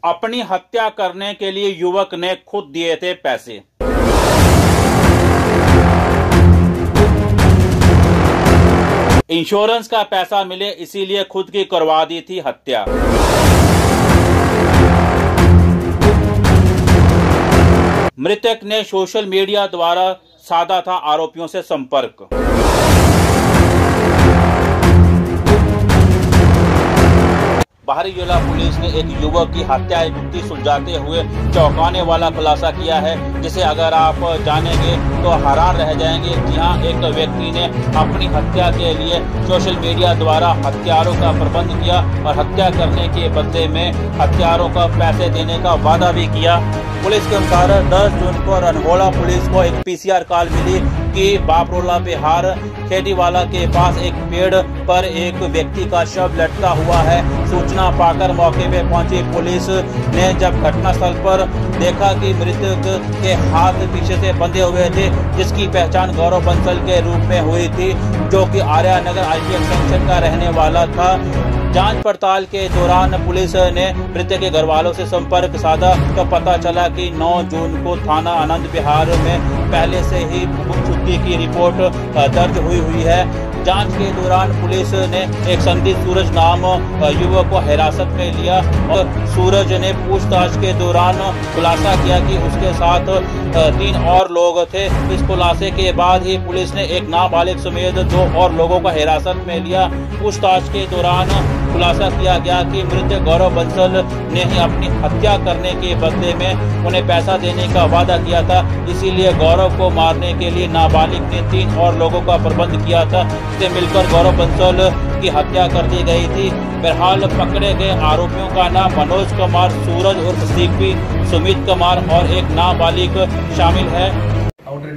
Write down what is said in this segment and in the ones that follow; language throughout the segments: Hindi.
अपनी हत्या करने के लिए युवक ने खुद दिए थे पैसे। इंश्योरेंस का पैसा मिले इसीलिए खुद की करवा दी थी हत्या। मृतक ने सोशल मीडिया द्वारा साधा था आरोपियों से संपर्क। बाहरी जिला पुलिस ने एक युवक की हत्या युक्ति सुलझाते हुए चौंकाने वाला खुलासा किया है, जिसे अगर आप जानेंगे तो हैरान रह जाएंगे। जी हां, एक व्यक्ति ने अपनी हत्या के लिए सोशल मीडिया द्वारा हथियारों का प्रबंध किया और हत्या करने के बदले में हथियारों का पैसे देने का वादा भी किया। पुलिस के अनुसार 10 जून को रनहोला पुलिस को एक पीसीआर कॉल मिली कि बापरोला बिहार खेतीवाला के पास एक पेड़ पर एक व्यक्ति का शव लटका हुआ है। सूचना पाकर मौके पे पहुंची पुलिस ने जब घटनास्थल पर देखा कि मृतक के हाथ पीछे से बंधे हुए थे, जिसकी पहचान गौरव बंसल के रूप में हुई थी, जो कि आर्या नगर आईपीएफ सेक्शन का रहने वाला था। जांच पड़ताल के दौरान पुलिस ने मृतक के घर वालों से संपर्क साधा तो पता चला कि 9 जून को थाना आनंद विहार में पहले से ही गुमशुदगी की रिपोर्ट दर्ज हुई है। जांच के दौरान पुलिस ने एक संदिग्ध सूरज नाम युवक को हिरासत में लिया और सूरज ने पूछताछ के दौरान खुलासा किया कि उसके साथ 3 और लोग थे। इस खुलासे के बाद ही पुलिस ने एक नाबालिग समेत 2 और लोगों को हिरासत में लिया। पूछताछ के दौरान खुलासा किया गया कि मृतक गौरव बंसल ने ही अपनी हत्या करने के बदले में उन्हें पैसा देने का वादा किया था, इसीलिए गौरव को मारने के लिए नाबालिग ने 3 और लोगों का प्रबंध किया था। इससे मिलकर गौरव बंसल की हत्या कर दी गई थी। बहरहाल पकड़े गए आरोपियों का नाम मनोज कुमार, सूरज उर्फ सीपी, सुमित कुमार और एक नाबालिग शामिल है। आउटर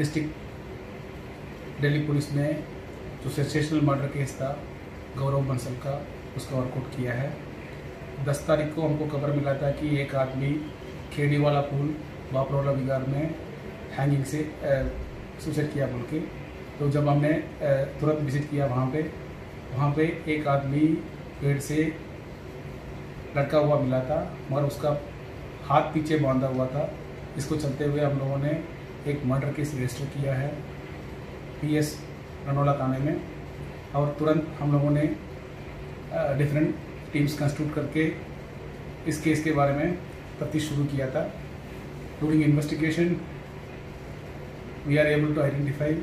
डिस्ट्रिक्ट दिल्ली पुलिस ने जो सेंसेशनल मर्डर केस था गौरव बंसल का, उसका वर्कआउट किया है। 10 तारीख को हमको खबर मिला था कि एक आदमी खेड़ीवाला पुल बापरोला बिहार में हैंगिंग से सुसाइड किया बोल के। तो जब हमने तुरंत विजिट किया वहाँ पे एक आदमी पेड़ से लटका हुआ मिला था, मगर उसका हाथ पीछे बांधा हुआ था। इसको चलते हुए हम लोगों ने एक मर्डर केस रजिस्टर किया है PS रनोला थाने में, और तुरंत हम लोगों ने डिफरेंट टीम्स कंस्टिट्यूट करके इस केस के बारे में तफ्तीश शुरू किया था। During investigation we are able to identify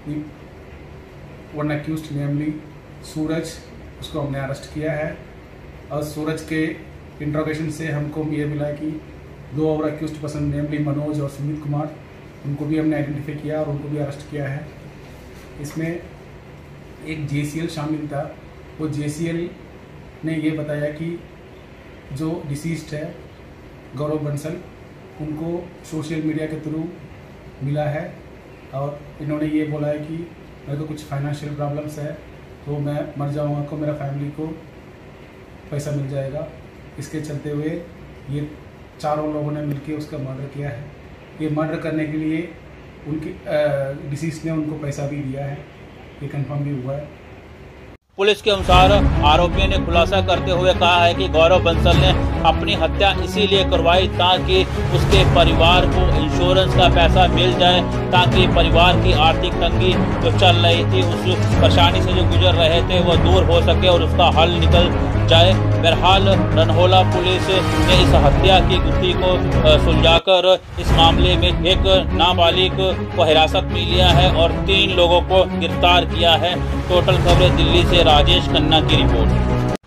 one accused namely Suraj, उसको हमने अरेस्ट किया है। और सूरज के इंट्रोगेशन से हमको ये मिला कि 2 और अक्यूज्ड पर्सन नेमली मनोज और सुमित कुमार, उनको भी हमने आइडेंटिफाई किया और उनको भी अरेस्ट किया है। इसमें एक JCL शामिल था। वो JCL ने ये बताया कि जो डिसीज्ड है गौरव बंसल, उनको सोशल मीडिया के थ्रू मिला है और इन्होंने ये बोला है कि मेरे को कुछ फाइनेंशियल प्रॉब्लम्स है तो मैं मर जाऊंगा तो मेरा फैमिली को पैसा मिल जाएगा। इसके चलते हुए ये 4 लोगों ने मिलकर उसका मर्डर किया है। ये मर्डर करने के लिए उनकी डिसीज ने उनको पैसा भी दिया है, ये कंफर्म भी हुआ है। पुलिस के अनुसार आरोपियों ने खुलासा करते हुए कहा है कि गौरव बंसल ने अपनी हत्या इसीलिए करवाई ताकि उसके परिवार को इंश्योरेंस का पैसा मिल जाए, ताकि परिवार की आर्थिक तंगी जो चल रही थी, उस परेशानी से जो गुजर रहे थे, वो दूर हो सके और उसका हल निकल जाए। बहरहाल रनहोला पुलिस ने इस हत्या की गुत्थी को सुलझाकर इस मामले में एक नाबालिग को हिरासत में लिया है और 3 लोगों को गिरफ्तार किया है। टोटल खबरें दिल्ली से राजेश खन्ना की रिपोर्ट।